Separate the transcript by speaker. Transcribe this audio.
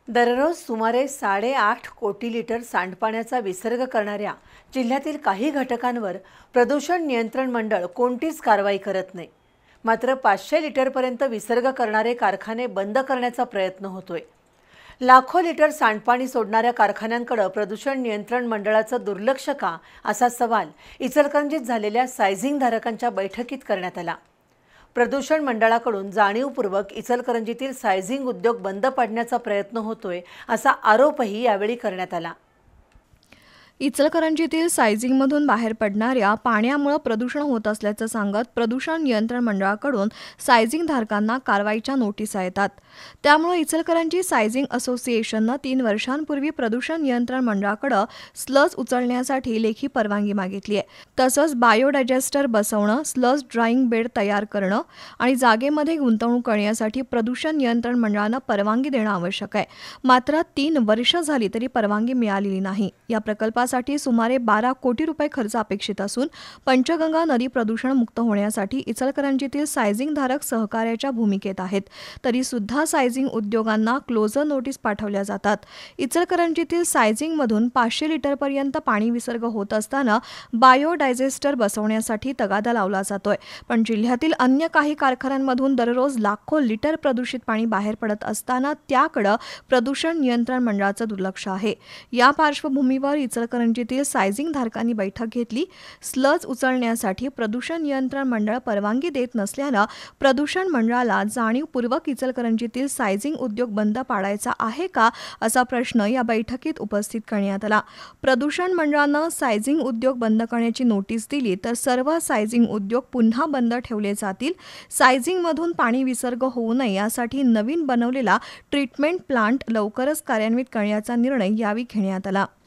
Speaker 1: दररोज सुमारे 8.5 कोटी लिटर सांडपाण्याचा विसर्ग करणाऱ्या जिल्ह्यातील काही घटकांवर प्रदूषण नियंत्रण मंडळ कोणतीच कारवाई करत नाही। मात्र 500 लिटरपर्यंत विसर्ग करणारे कारखाने बंद करण्याचा प्रयत्न होतोय। लाखो लिटर सांडपाणी सोडणाऱ्या कारखान्यांकडे प्रदूषण नियंत्रण मंडळाचं दुर्लक्ष का, असा सवाल इचलकरंजीत झालेल्या सायझिंग धारकांच्या बैठकीत करण्यात आला। प्रदूषण मंडळाकडून जाणीवपूर्वक इचलकरंजीतील सायझिंग उद्योग बंद पाडण्याचा प्रयत्न होतोय, असा आरोपही यावेळी करण्यात आला।
Speaker 2: इचलकरंजीतील सायझिंगमधून बाहेर पडणाऱ्या पाण्यामुळे प्रदूषण होत असल्याचं सांगत प्रदूषण नियंत्रण मंडळाकडून सायझिंग धारकांना कारवाईच्या नोटिसा येतात। त्यामुळे इचलकरंजी सायझिंग असोसिएशनने 3 वर्षांपूर्वी प्रदूषण नियंत्रण मंडळाकडे स्लज उचलण्यासाठी लेखी परवानगी मागितली आहे। तसंच बायोडायजेस्टर बसवणं, स्लज ड्राईंग बेड तयार करणं आणि जागेमध्ये गुंतवणूक करण्यासाठी प्रदूषण नियंत्रण मंडळानं परवानगी देणं आवश्यक आहे। मात्र 3 वर्ष झाली तरी परवानगी मिळालेली नाही। या प्रकल्पासाठी सुमारे 12 कोटी रुपये खर्च अपेक्षित असून पंचगंगा नदी प्रदूषण मुक्त होण्यासाठी इचलकरंजीतील सायझिंग धारक सहकार्याच्या भूमिकेत आहेत। तरी सुद्धा सायझिंग उद्योगांना क्लोजर नोटीस पाठवल्या जातात। इचलकरंजीतील सायझिंगमधून 500 लिटरपर्यंत पाणी विसर्ग होत असताना बायोडायजेस्टर बसवण्यासाठी तगादा लावला जातोय। पण जिल्ह्यातील अन्य काही कारखान्यांमधून दररोज लाखो लिटर प्रदूषित पाणी बाहेर पडत असताना त्याकडे प्रदूषण नियंत्रण मंडळाचं दुर्लक्ष आहे। या पार्श्वभूमीवर इचलकरंजीतील सायझिंग धारकांनी बैठक घेतली। स्लज उचलण्यासाठी प्रदूषण नियंत्रण मंडळ परवानगी देत नसल्याने प्रदूषण मंडळाला जाणीवपूर्वक इचलकरंजीतील सायझिंग उद्योग बंद पाडायचा आहे का, असा प्रश्न या बैठकीत उपस्थित करण्यात आला। प्रदूषण मंडळानं सायझिंग उद्योग बंद करण्याची नोटीस दिली तर सर्व सायझिंग उद्योग पुन्हा बंद ठेवले जातील। सायझिंगमधून पाणी विसर्ग होऊ नये यासाठी नवीन बनवलेला ट्रीटमेंट प्लांट लवकरच कार्यान्वित करण्याचा निर्णय यावेळी घेण्यात आला।